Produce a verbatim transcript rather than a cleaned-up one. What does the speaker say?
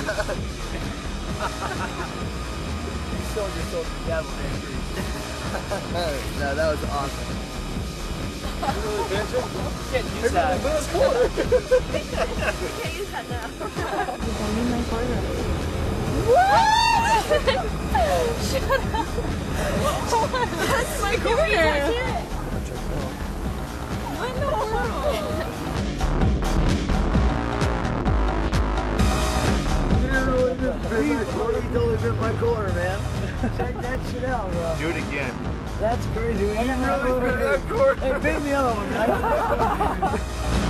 You sold your soul to the devil, man. No, that was awesome. You can't use that. You can't use that now. I need my quarter. What? Shut up. That's my corner. What in the world? You totally ripped my quarter, man. Check that shit out, bro. Do it again. That's crazy. You really ripped that quarter. Hey, bring the other one.